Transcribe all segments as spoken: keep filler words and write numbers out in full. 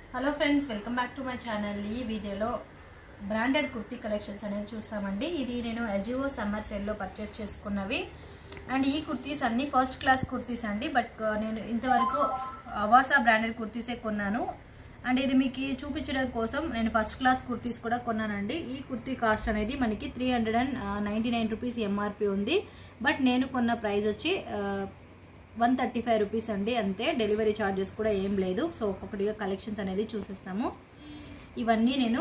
Hello friends, welcome back to my channel. ఈ వీడియోలో branded kurti collections అనేది చూస్తామండి. ఇది నేను అజియో సమ్మర్ సేల్లో పర్చేస్ చేసుకున్నవి. అండ్ ఈ కుర్తీస్ అన్ని ఫస్ట్ క్లాస్ కుర్తీస్ అండి. బట్ నేను ఇంతవరకు అవాసా బ్రాండెడ్ కుర్తీసే కొన్నాను. అండ్ ఇది మీకు చూపించడం కోసం నేను ఫస్ట్ క్లాస్ కుర్తీస్ కూడా కొన్నానండి. ఈ కుర్తీ కాస్ట్ అనేది మనకి three hundred and ninety nine rupees MRP ఉంది. బట్ నేను కొన్న ప్రైస్ వచ్చి వన్ థర్టీ ఫైవ్ రూపీస్ అండి, అంతే. డెలివరీ ఛార్జెస్ కూడా ఏం లేదు. సో ఒక్కొక్కటిగా కలెక్షన్స్ అనేది చూసేస్తాము. ఇవన్నీ నేను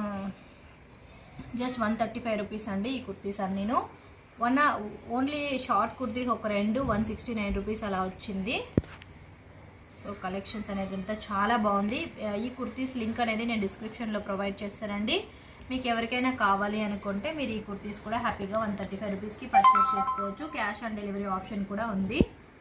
just one thirty five rupees అండి ఈ కుర్తీస్ అన్నీను. వన్ ఓన్లీ షార్ట్ కుర్తీస్ ఒక రెండు వన్ సిక్స్టీ నైన్ రూపీస్ అలా వచ్చింది. సో కలెక్షన్స్ అనేది అంతా చాలా బాగుంది. ఈ కుర్తీస్ లింక్ అనేది నేను డిస్క్రిప్షన్లో ప్రొవైడ్ చేస్తానండి. మీకు ఎవరికైనా కావాలి అనుకుంటే మీరు ఈ కుర్తీస్ కూడా హ్యాపీగా వన్ థర్టీ ఫైవ్ రూపీస్కి పర్చేస్ చేసుకోవచ్చు. క్యాష్ ఆన్ డెలివరీ ఆప్షన్ కూడా ఉంది.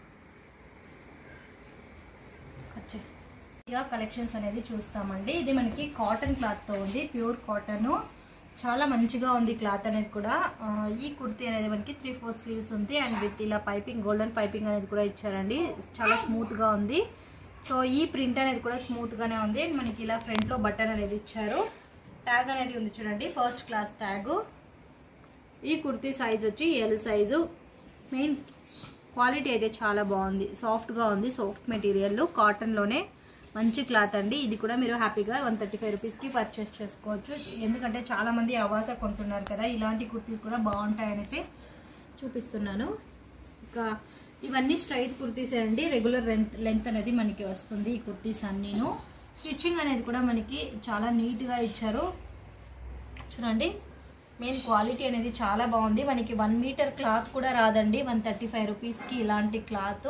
ఇక కలెక్షన్స్ అనేది చూస్తామండి. ఇది మనకి కాటన్ క్లాత్తో ఉంది, ప్యూర్ కాటన్. చాలా మంచిగా ఉంది క్లాత్ అనేది కూడా. ఈ కుర్తీ అనేది మనకి త్రీ ఫోర్ స్లీవ్స్ ఉంది. అండ్ విత్ ఇలా పైపింగ్, గోల్డెన్ పైపింగ్ అనేది కూడా ఇచ్చారండి. చాలా స్మూత్గా ఉంది. సో ఈ ప్రింట్ అనేది కూడా స్మూత్గానే ఉంది. మనకి ఇలా ఫ్రంట్లో బటన్ అనేది ఇచ్చారు. ట్యాగ్ అనేది ఉంది చూడండి, ఫస్ట్ క్లాస్ ట్యాగ్. ఈ కుర్తీ సైజ్ వచ్చి ఎల్ సైజు. మెయిన్ క్వాలిటీ అయితే చాలా బాగుంది, సాఫ్ట్గా ఉంది. సాఫ్ట్ మెటీరియల్, కాటన్లోనే మంచి క్లాత్ అండి. ఇది కూడా మీరు హ్యాపీగా వన్ థర్టీ ఫైవ్ రూపీస్కి పర్చేస్ చేసుకోవచ్చు. ఎందుకంటే చాలామంది అవాసా కొంటున్నారు కదా, ఇలాంటి కుర్తీస్ కూడా బాగుంటాయనేసి చూపిస్తున్నాను. ఇంకా ఇవన్నీ స్ట్రైట్ కుర్తీసే అండి. రెగ్యులర్ లెంత్ లెంత్ అనేది మనకి వస్తుంది ఈ కుర్తీస్ అన్నీను. స్టిచ్చింగ్ అనేది కూడా మనకి చాలా నీట్గా ఇచ్చారు చూడండి. మెయిన్ క్వాలిటీ అనేది చాలా బాగుంది. మనకి వన్ మీటర్ క్లాత్ కూడా రాదండి వన్ థర్టీ ఫైవ్ రూపీస్కి ఇలాంటి క్లాత్.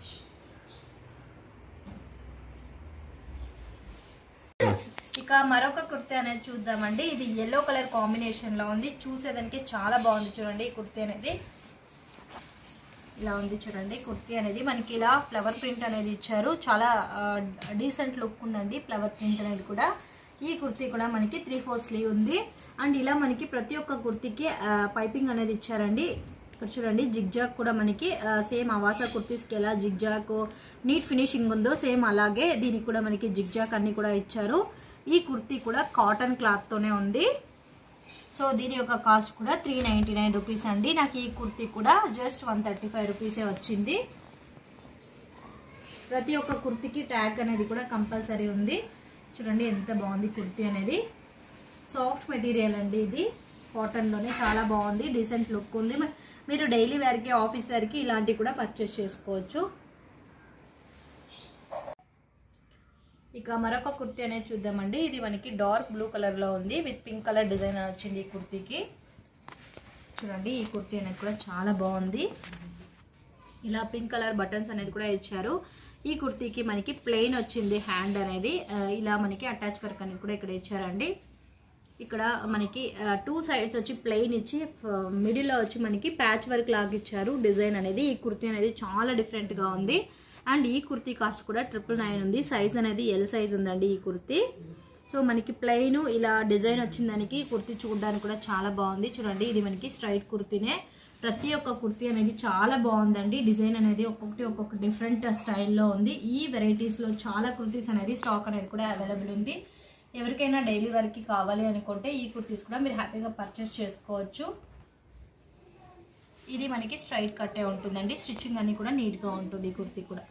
ఇక మరొక కుర్తీ అనేది చూద్దామండి. ఇది ఎల్లో కలర్ కాంబినేషన్ లో ఉంది. చూసేదానికి చాలా బాగుంది చూడండి. ఈ కుర్తీ అనేది ఇలా ఉంది చూడండి. కుర్తీ అనేది మనకి ఇలా ఫ్లవర్ ప్రింట్ అనేది ఇచ్చారు. చాలా డీసెంట్ లుక్ ఉందండి ఫ్లవర్ ప్రింట్ అనేది కూడా. ఈ కుర్తీ కూడా మనకి త్రీ ఫోర్ స్లీవ్ ఉంది. అండ్ ఇలా మనకి ప్రతి ఒక్క కుర్తీకి పైపింగ్ అనేది ఇచ్చారండి. ఇక్కడ చూడండి, జిగ్జాగ్ కూడా మనకి సేమ్ అవాసా కుర్తీస్కి ఎలా జిగ్జాగ్ నీట్ ఫినిషింగ్ ఉందో సేమ్ అలాగే దీనికి కూడా మనకి జిగ్జాగ్ అన్ని కూడా ఇచ్చారు. ఈ కుర్తీ కూడా కాటన్ క్లాత్తోనే ఉంది. సో దీని యొక్క కాస్ట్ కూడా త్రీ నైంటీ నైన్ రూపీస్ అండి. నాకు ఈ కుర్తీ కూడా జస్ట్ వన్ థర్టీ ఫైవ్ రూపీసే వచ్చింది. ప్రతి ఒక్క కుర్తీకి ట్యాగ్ అనేది కూడా కంపల్సరీ ఉంది. చూడండి ఎంత బాగుంది కుర్తీ అనేది. సాఫ్ట్ మెటీరియల్ అండి ఇది, కాటన్లోనే చాలా బాగుంది. డీసెంట్ లుక్ ఉంది. మీరు డైలీ వేర్కి, ఆఫీస్ వేర్కి ఇలాంటివి కూడా పర్చేస్ చేసుకోవచ్చు. ఇక మరొక కుర్తీ అనేది చూద్దామండి. ఇది మనకి డార్క్ బ్లూ కలర్లో ఉంది. విత్ పింక్ కలర్ డిజైన్ వచ్చింది ఈ కుర్తీకి. చూడండి ఈ కుర్తీ అనేది కూడా చాలా బాగుంది. ఇలా పింక్ కలర్ బటన్స్ అనేది కూడా ఇచ్చారు. ఈ కుర్తీకి మనకి ప్లెయిన్ వచ్చింది హ్యాండ్ అనేది. ఇలా మనకి అటాచ్ వర్క్ అనేది కూడా ఇక్కడ ఇచ్చారండి. ఇక్కడ మనకి టూ సైడ్స్ వచ్చి ప్లెయిన్ ఇచ్చి మిడిల్లో వచ్చి మనకి ప్యాచ్ వర్క్ లాగా ఇచ్చారు డిజైన్ అనేది. ఈ కుర్తీ అనేది చాలా డిఫరెంట్గా ఉంది. అండ్ ఈ కుర్తీ కాస్ట్ కూడా ట్రిపుల్ నైన్ ఉంది. సైజ్ అనేది ఎల్ సైజ్ ఉందండి ఈ కుర్తీ. సో మనకి ప్లెయిన్ ఇలా డిజైన్ వచ్చిన దానికి కుర్తీ చూడడానికి కూడా చాలా బాగుంది. చూడండి ఇది మనకి స్ట్రైట్ కుర్తీనే. ప్రతి ఒక్క కుర్తీ అనేది చాలా బాగుందండి. డిజైన్ అనేది ఒక్కొక్కటి ఒక్కొక్క డిఫరెంట్ స్టైల్లో ఉంది. ఈ వెరైటీస్లో చాలా కుర్తీస్ అనేది స్టాక్ అనేది కూడా అవైలబుల్ ఉంది. ఎవరికైనా డైలీ వర్క్కి కావాలి అనుకుంటే ఈ కుర్తీస్ కూడా మీరు హ్యాపీగా పర్చేస్ చేసుకోవచ్చు. ఇది మనకి స్ట్రైట్ కట్టే ఉంటుందండి. స్టిచ్చింగ్ అన్ని కూడా నీట్గా ఉంటుంది ఈ కుర్తీ కూడా.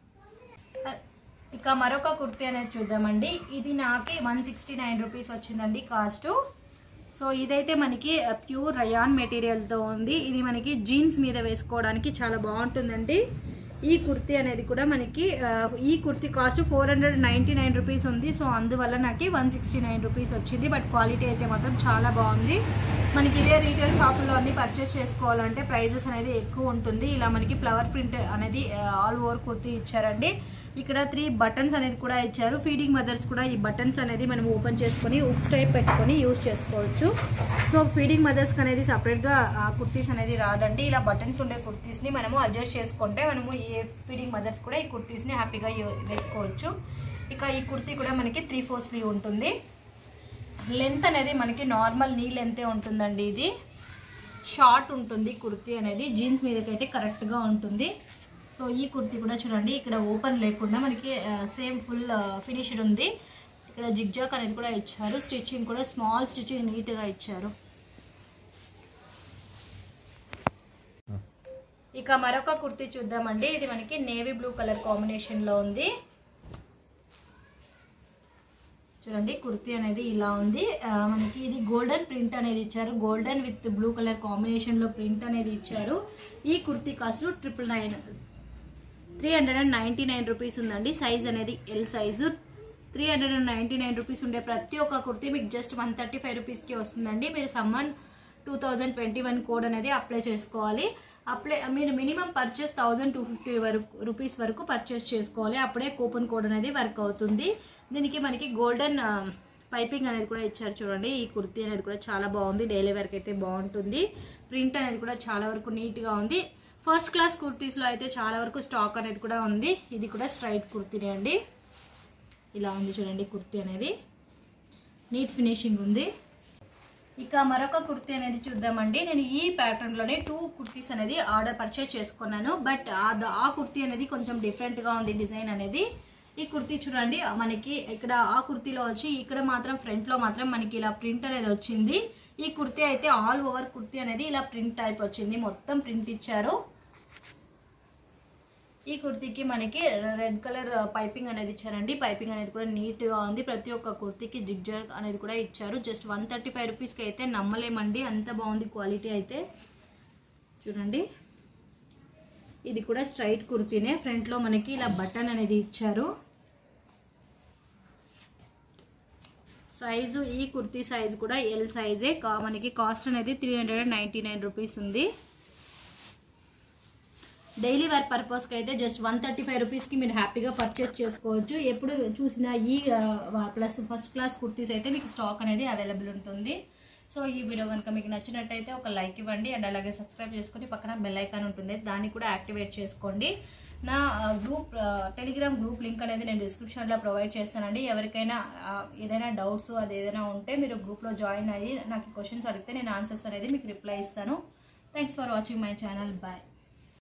ఇక మరొక కుర్తీ అనేది చూద్దామండి. ఇది నాకు వన్ సిక్స్టీ నైన్ రూపీస్ వచ్చిందండి కాస్ట్. సో ఇదైతే మనకి ప్యూర్ రయాన్ మెటీరియల్తో ఉంది. ఇది మనకి జీన్స్ మీద వేసుకోవడానికి చాలా బాగుంటుందండి. ఈ కుర్తీ అనేది కూడా మనకి ఈ kurti cost four hundred ninety nine rupees ఉంది. సో అందువల్ల నాకు వన్ సిక్స్టీ నైన్ రూపీస్ వచ్చింది. బట్ క్వాలిటీ అయితే మాత్రం చాలా బాగుంది. మనకి ఇదే రీటైల్ షాపుల్లో అన్ని పర్చేస్ చేసుకోవాలంటే ప్రైజెస్ అనేది ఎక్కువ ఉంటుంది. ఇలా మనకి ఫ్లవర్ ప్రింట్ అనేది ఆల్ ఓవర్ కుర్తీ ఇచ్చారండి. ఇక్కడ త్రీ బటన్స్ అనేది కూడా ఇచ్చారు. ఫీడింగ్ మదర్స్ కూడా ఈ బటన్స్ అనేది మనం ఓపెన్ చేసుకొని ఉక్స్ టైప్ పెట్టుకొని యూజ్ చేసుకోవచ్చు. సో ఫీడింగ్ మదర్స్కి అనేది సపరేట్గా కుర్తీస్ అనేది రాదండి. ఇలా బటన్స్ ఉండే కుర్తీస్ని మనము అడ్జస్ట్ చేసుకుంటే మనము ఈ ఫీడింగ్ మదర్స్ కూడా ఈ కుర్తీస్ని హ్యాపీగా వేసుకోవచ్చు. ఇక ఈ కుర్తీ కూడా మనకి త్రీ ఫోర్ స్లీవ్ ఉంటుంది. లెంత్ అనేది మనకి నార్మల్ నీ లెంతే ఉంటుందండి. ఇది షార్ట్ ఉంటుంది కుర్తీ అనేది. జీన్స్ మీదకైతే కరెక్ట్గా ఉంటుంది. సో ఈ కుర్తీ కూడా చూడండి ఇక్కడ ఓపెన్ లేకుండా మనకి సేమ్ ఫుల్ ఫినిష్డ్ ఉంది. ఇలా జిగ్జాగ్ అనేది కూడా ఇచ్చారు. స్టిచ్చింగ్ కూడా స్మాల్ స్టిచ్చింగ్ నీట్గా ఇచ్చారు. ఇక మరొక కుర్తీ చూద్దామండి. ఇది మనకి నేవీ బ్లూ కలర్ కాంబినేషన్లో ఉంది. చూడండి కుర్తీ అనేది ఇలా ఉంది. మనకి ఇది గోల్డెన్ ప్రింట్ అనేది ఇచ్చారు. గోల్డెన్ విత్ బ్లూ కలర్ కాంబినేషన్లో ప్రింట్ అనేది ఇచ్చారు. ఈ kurti cost triple nine three hundred and ninety nine rupees ఉందండి. సైజ్ అనేది L size. Three hundred and ninety nine rupees ఉండే ప్రతి ఒక్క కుర్తీ మీకు జస్ట్ వన్ థర్టీ ఫైవ్ రూపీస్కి వస్తుందండి. మీరు సమ్మన్ two thousand twenty one code అనేది అప్లై చేసుకోవాలి. అప్లై మీరు minimum purchase thousand two fifty వరకు రూపీస్ వరకు పర్చేస్ చేసుకోవాలి. అప్పుడే కూపన్ కోడ్ అనేది వర్క్ అవుతుంది. దీనికి మనకి గోల్డెన్ పైపింగ్ అనేది కూడా ఇచ్చారు. చూడండి ఈ కుర్తీ అనేది కూడా చాలా బాగుంది. డైలీ వేర్కి అయితే బాగుంటుంది. ప్రింట్ అనేది కూడా చాలా వరకు నీట్గా ఉంది. ఫస్ట్ క్లాస్ కుర్తీస్లో అయితే చాలా వరకు స్టాక్ అనేది కూడా ఉంది. ఇది కూడా స్ట్రైట్ కుర్తీనే అండి. ఇలా ఉంది చూడండి కుర్తీ అనేది నీట్ ఫినిషింగ్ ఉంది. ఇక మరొక కుర్తీ అనేది చూద్దామండి. నేను ఈ ప్యాటర్న్లోనే టూ కుర్తీస్ అనేది ఆర్డర్ పర్చేస్ చేసుకున్నాను. బట్ ఆ కుర్తీ అనేది కొంచెం డిఫరెంట్గా ఉంది డిజైన్ అనేది. ఈ కుర్తీ చూడండి మనకి ఇక్కడ ఆ కుర్తీలో వచ్చి ఇక్కడ మాత్రం ఫ్రంట్లో మాత్రం మనకి ఇలా ప్రింట్ అనేది వచ్చింది. ఈ కుర్తీ అయితే ఆల్ ఓవర్ కుర్తీ అనేది ఇలా ప్రింట్ టైప్ వచ్చింది. మొత్తం ప్రింట్ ఇచ్చారు. ఈ కుర్తీకి మనకి రెడ్ కలర్ పైపింగ్ అనేది ఇచ్చారండి. పైపింగ్ అనేది కూడా నీట్గా ఉంది. ప్రతి ఒక్క కుర్తీకి జిగ్జాగ్ అనేది కూడా ఇచ్చారు. జస్ట్ వన్ థర్టీ ఫైవ్ రూపీస్కి అయితే నమ్మలేమండి, అంత బాగుంది క్వాలిటీ అయితే. చూడండి ఇది కూడా స్ట్రైట్ కుర్తీనే. ఫ్రంట్లో మనకి ఇలా బటన్ అనేది ఇచ్చారు. సైజు ఈ కుర్తీ సైజు కూడా ఎల్ సైజే. మనకి కాస్ట్ అనేది three hundred and ninety nine rupees ఉంది. డైలీ వేర్ పర్పస్కి అయితే జస్ట్ వన్ థర్టీ ఫైవ్ రూపీస్కి మీరు హ్యాపీగా పర్చేస్ చేసుకోవచ్చు. ఎప్పుడు చూసినా ఈ ప్లస్ ఫస్ట్ క్లాస్ కుర్తీస్ అయితే మీకు స్టాక్ అనేది అవైలబుల్ ఉంటుంది. సో ఈ వీడియో కనుక మీకు నచ్చినట్టయితే ఒక లైక్ ఇవ్వండి. అండ్ అలాగే సబ్స్క్రైబ్ చేసుకొని పక్కన బెల్ ఐకాన్ ఉంటుంది, దాన్ని కూడా యాక్టివేట్ చేసుకోండి. నా గ్రూప్ టెలిగ్రామ్ గ్రూప్ లింక్ అనేది నేను డిస్క్రిప్షన్లో ప్రొవైడ్ చేస్తానండి. ఎవరికైనా ఏదైనా డౌట్స్ అది ఏదైనా ఉంటే మీరు గ్రూప్లో జాయిన్ అయ్యి నాకు క్వశ్చన్స్ అడిగితే నేను ఆన్సర్స్ అనేది మీకు రిప్లై ఇస్తాను. Thanks for watching my channel. Bye.